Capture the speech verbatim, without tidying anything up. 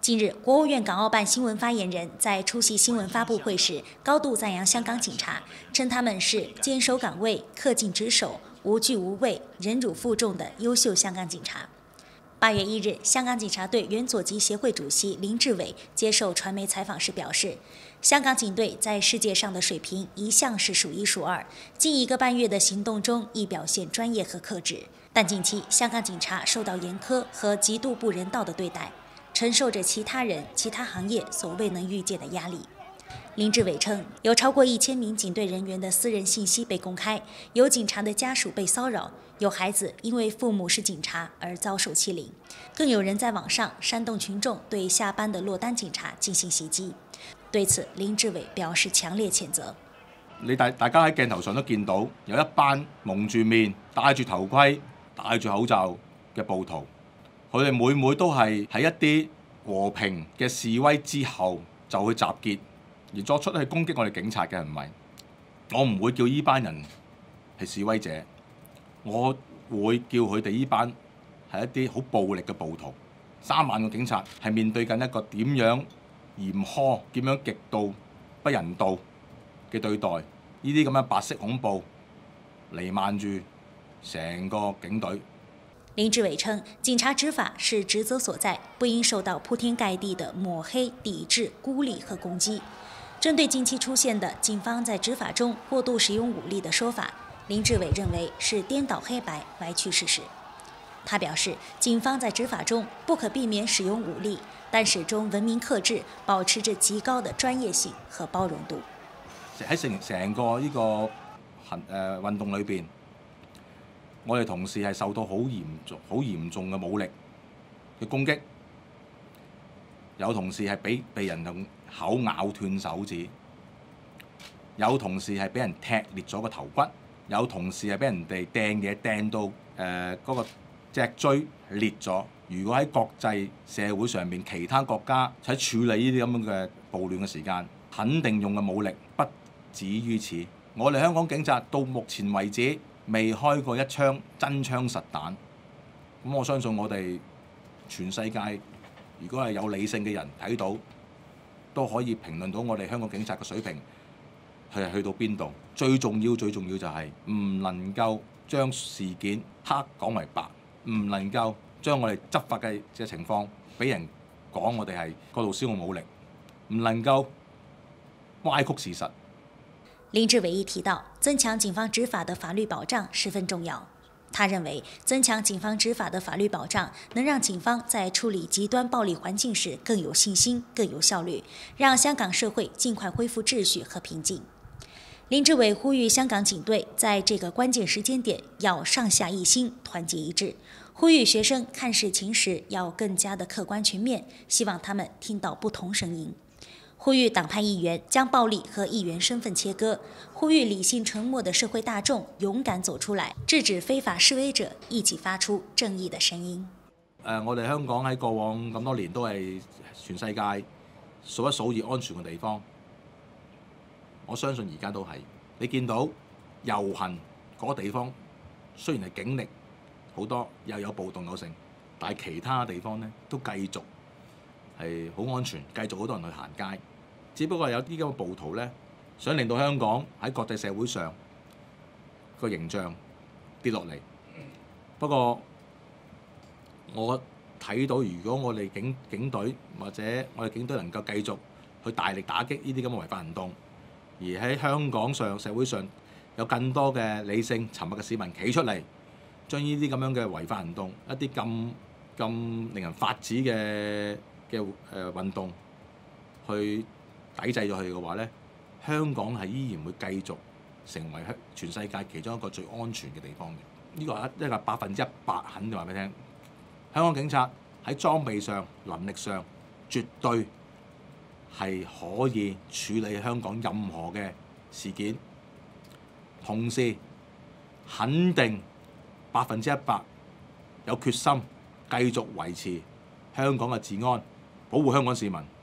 近日，国务院港澳办新闻发言人在出席新闻发布会时，高度赞扬香港警察，称他们是坚守岗位、恪尽职守、无惧无畏、忍辱负重的优秀香港警察。八月一日，香港警察队原左旗协会主席林志伟接受传媒采访时表示，香港警队在世界上的水平一向是数一数二，近一个半月的行动中亦表现专业和克制。但近期，香港警察受到严苛和极度不人道的对待，承受着其他人、其他行业所未能预见的压力。林志伟称，有超过一千名警队人员的私人信息被公开，有警察的家属被骚扰，有孩子因为父母是警察而遭受欺凌，更有人在网上煽动群众对下班的落单警察进行袭击。对此，林志伟表示强烈谴責。 你大大家喺鏡頭上都見到有一班蒙住面、戴住頭盔、戴住口罩嘅暴徒，佢哋每每都係喺一啲和平嘅示威之後就去集結，而作出去攻擊我哋警察嘅行為。我唔會叫依班人係示威者，我會叫佢哋依班係一啲好暴力嘅暴徒。三萬個警察係面對緊一個點樣嚴苛、點樣極度不人道嘅對待，呢啲咁嘅白色恐怖瀰漫住成個警隊。 林志伟称，警察执法是职责所在，不应受到铺天盖地的抹黑、抵制、孤立和攻击。针对近期出现的警方在执法中过度使用武力的说法，林志伟认为是颠倒黑白、歪曲事实。他表示，警方在执法中不可避免使用武力，但始終文明克制，保持着極高的專業性和包容度。 喺成成個呢個行誒運動裏邊，我哋同事係受到好嚴重、好嚴重嘅武力嘅攻擊，有同事係俾被人用口咬斷手指，有同事係俾人踢裂咗個頭骨，有同事係俾人哋掟嘢掟到誒嗰、呃那個脊椎裂咗。如果喺國際社會上面，其他國家喺處理呢啲咁樣嘅暴亂嘅時間，肯定用嘅武力不止於此。我哋香港警察到目前為止未開過一槍真槍實彈。咁我相信我哋全世界，如果係有理性嘅人睇到，都可以評論到我哋香港警察嘅水平係去到邊度。最重要最重要就係唔能夠將事件黑講為白，唔能夠將我哋執法嘅嘅情況俾人講我哋係過度使用武力，唔能夠歪曲事實。 林志偉亦提到，增強警方執法的法律保障十分重要。他認為，增強警方執法的法律保障，能讓警方在處理極端暴力環境時更有信心、更有效率，讓香港社會盡快恢復秩序和平靜。林志偉呼籲香港警隊在這個關鍵時間點要上下一心、團結一致，呼籲學生看事情時要更加的客觀全面，希望他們聽到不同聲音。呼籲黨派議員將暴力和議員身份切割，呼籲理性沉默的社會大眾勇敢走出來，制止非法示威者，一起發出正義的聲音。 誒，我哋香港喺過往咁多年都係全世界數一數二安全嘅地方。我相信而家都係。你見到遊行嗰個地方，雖然係警力好多，又有暴動有成，但係其他地方咧都繼續係好安全，繼續好多人去行街。只不過有啲咁嘅暴徒咧，想令到香港喺國際社會上個形象跌落嚟。不過我睇到，如果我哋警警隊或者我哋警隊能夠繼續去大力打擊呢啲咁嘅違法行動，而喺香港上社會上有更多嘅理性沉默嘅市民企出嚟，將呢啲咁樣嘅違法行動，一啲咁咁令人髮指嘅嘅誒運動去抵制咗佢嘅話咧，香港係依然會繼續成為全世界其中一個最安全嘅地方嘅。呢、這個一一個百分之一百肯定話俾你聽，香港警察喺裝備上、能力上絕對係可以處理香港任何嘅事件，同時肯定百分之一百有決心繼續維持香港嘅治安，保護香港市民。